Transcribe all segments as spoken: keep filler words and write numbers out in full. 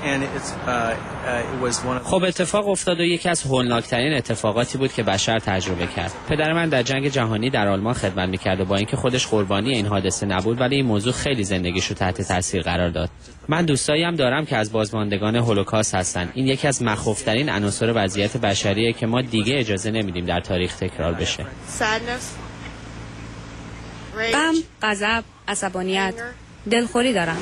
خب اتفاق افتاد و یکی از هولناکترین اتفاقاتی بود که بشر تجربه کرد. پدر من در جنگ جهانی در آلمان خدمت میکرد و با اینکه خودش قربانی این حادثه نبود ولی این موضوع خیلی زندگیشو تحت تاثیر قرار داد. من دوستایی هم دارم که از بازماندگان هولوکاست هستن. این یکی از مخوفترین عناصر وضعیت بشریه که ما دیگه اجازه نمیدیم در تاریخ تکرار بشه. غم، غضب، عصبانیت، دلخوری دارم.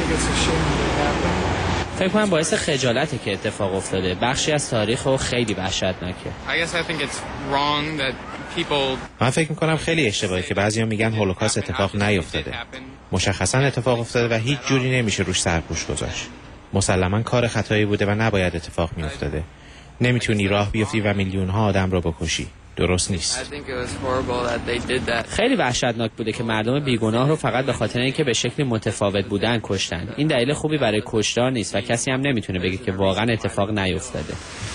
فکر کنم باعث خجالته که اتفاق افتاده. بخشی از تاریخ و خیلی وحشتناکه. من فکر میکنم خیلی اشتباهه که بعضیا میگن هولوکاست اتفاق نیفتاده. مشخصا اتفاق افتاده و هیچ جوری نمیشه روش سرپوش گذاشت. مسلما کار خطایی بوده و نباید اتفاق میافتاده. نمیتونی راه بیفتی و میلیون ها آدم رو بکشی. درست نیست. خیلی وحشتناک بوده که مردم بیگناه رو فقط به خاطر اینکه به شکلی متفاوت بودن کشتن. این دلیل خوبی برای کشتار نیست و کسی هم نمیتونه بگه که واقعا اتفاق نیفتاده.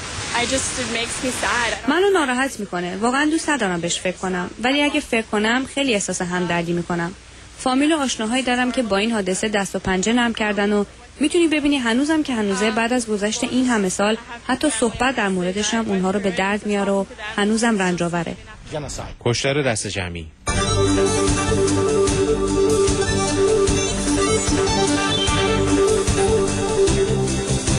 منو ناراحت میکنه. واقعا دوست ندارم بهش فکر کنم، ولی اگه فکر کنم خیلی احساس همدردی میکنم. فامیل و آشناهایی دارم که با این حادثه دست و پنجه نرم کردن و میتونی ببینی هنوزم که هنوزه بعد از گذشت این همه سال حتی صحبت در موردش هم اونها رو به درد میاره و هنوزم رنج آوره. کشتار دست جمعی.